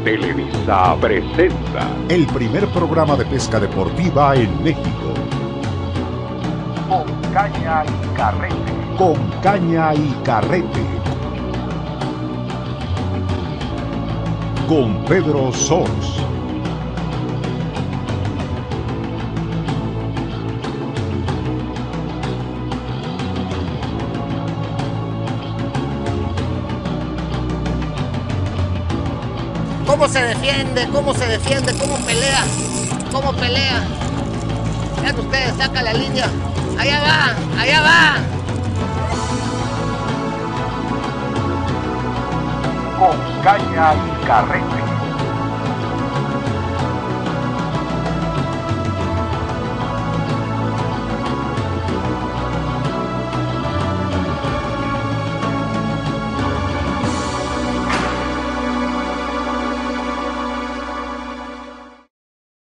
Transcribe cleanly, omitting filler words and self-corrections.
Televisa presenta el primer programa de pesca deportiva en México. Con Caña y Carrete. Con Caña y Carrete. Con Pedro Sors. ¿Cómo se defiende? ¿Cómo se defiende? ¿Cómo pelea? ¿Cómo pelea? Vean ustedes, saca la línea. Allá va, allá va. Con Caña y Carrete.